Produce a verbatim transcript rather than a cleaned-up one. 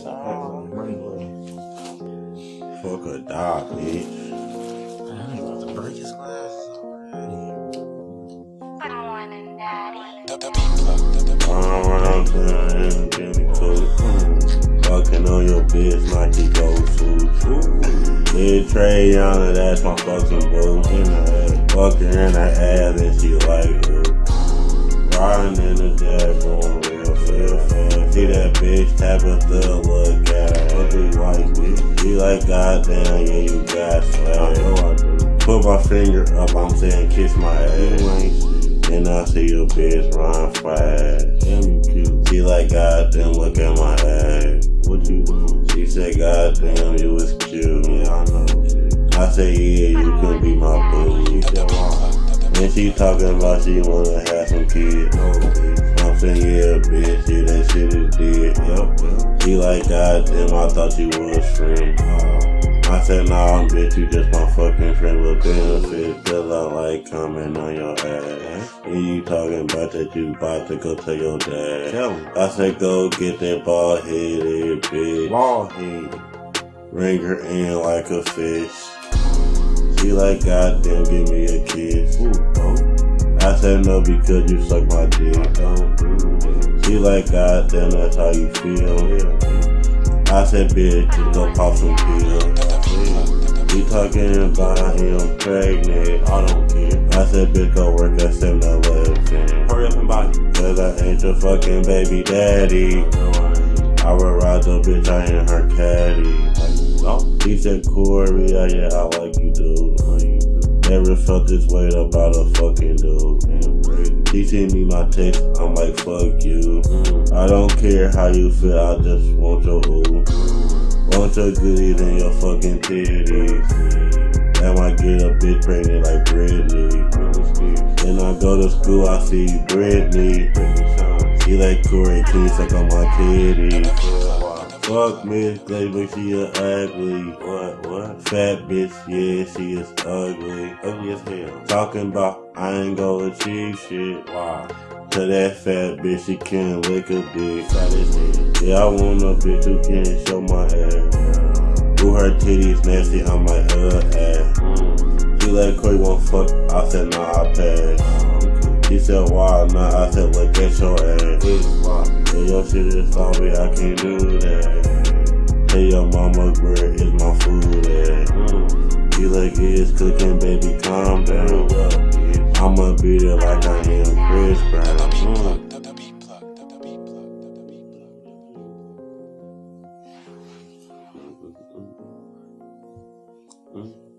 Money way. Fuck a dog, bitch. Man, I ain't about to break his glasses already. I'm saying, getting cool. Fucking on your bitch like he goes food. Big Trayana, that's my fucking boo. Fucking in her ass and she like her. Riding in the jet, going real fast. See that bitch Tabitha, look at her. Ugly white bitch. She like, goddamn, yeah, you got swag. I know I do. Put my finger up, I'm saying, kiss my ass. You ain't shit. And I see your bitch run fast. Damn, you cute. She like, goddamn, look at my ass. What you doing? She said, goddamn, you was cute. Yeah, I know. Shit. I said, yeah, you can be my boo. She said, why? And she talking about she wanna have some kids. No, bitch. I'm saying, yeah, bitch, yeah, that shit is dead. Yep, yep. She like, goddamn, I thought you was friend. Uh, I said, nah, bitch, you just my fucking friend with benefits. Cause I like coming on your ass. And you talking about that you about to go tell your dad. Tell him. I said, go get that bald headed bitch. Bald head. Ring her in like a fish. She like, goddamn, give me a kiss. Ooh, oh. I said no because you suck my dick. Don't do that. She like, goddamn, that's how you feel. Yeah. I said, bitch, just go pop some pills. She talking about I am pregnant. I don't care. I said, bitch, go work at seven eleven. Hurry up and buy it. Cause I ain't your fucking baby daddy. No, I ain't. I would ride the bitch, I ain't her caddy. No. He said, Corey, yeah, yeah, I like you, dude. No, you do. Never felt this way about a fucking dude. Damn, He sent me my text, I'm like, fuck you. mm. I don't care how you feel, I just want your ooh. Want your goodies and your fucking titties. That might get a bitch pregnant like Britney. Then I go to school, I see Britney. She like, Corey, can you suck on my titties? Fuck Miss Glaber, she a ugly. What, what? Fat bitch, yeah, she is ugly. Ugly as hell. Talking about I ain't gonna achieve shit. Wow. To that fat bitch, she can't lick a dick. Fat as hell. Yeah, I want a bitch who can't show my ass. Ooh, her titties nasty, I'm like, uh, ass. Mm. She like, Corey won't fuck, I said, nah, I pass. Oh, okay. She said, why not? I said, look at your ass. It's sloppy. Yeah, your shit is sloppy, I can't do that. Tell your mama where is my food at. Mm. She like, it's cooking, baby, calm down. I'ma beat it like I am Chris Brown. Mm. Mm.